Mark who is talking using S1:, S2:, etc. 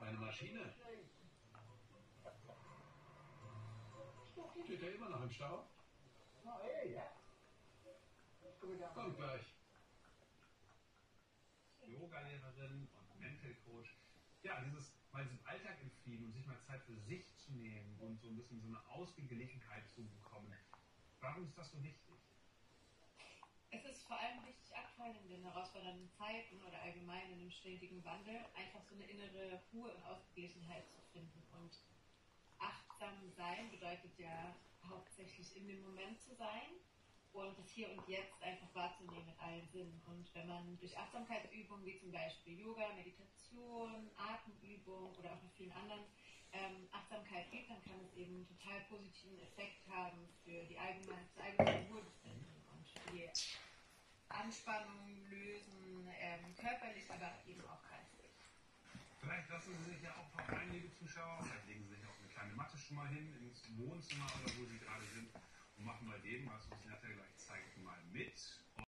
S1: Eine Maschine? Steht der immer noch im Stau? Kommt gleich. Yoga-Lehrerin und Mental Coach. Ja, mal diesem Alltag entfliehen und sich mal Zeit für sich zu nehmen und so ein bisschen so eine Ausgeglichenheit zu bekommen. Warum ist das so wichtig?
S2: Es ist vor allem wichtig, aktuell in den herausfordernden Zeiten oder allgemein in dem stetigen Wandel, einfach so eine innere Ruhe und Ausgeglichenheit zu finden. Und achtsam sein bedeutet ja hauptsächlich in dem Moment zu sein und das Hier und Jetzt einfach wahrzunehmen mit allen Sinnen. Und wenn man durch Achtsamkeitsübungen wie zum Beispiel Yoga, Meditation, Atemübung oder auch mit vielen anderen Achtsamkeit übt, dann kann es eben einen total positiven Effekt haben für das allgemeine Wohlbefinden und für die Anspannung lösen, körperlich, aber eben auch geistig.
S1: Vielleicht lassen Sie sich ja auch noch ein, liebe Zuschauer, vielleicht legen Sie sich auch eine kleine Matte schon mal hin ins Wohnzimmer oder wo Sie gerade sind und machen mal dem, was uns Natalie gleich zeigt, mal mit.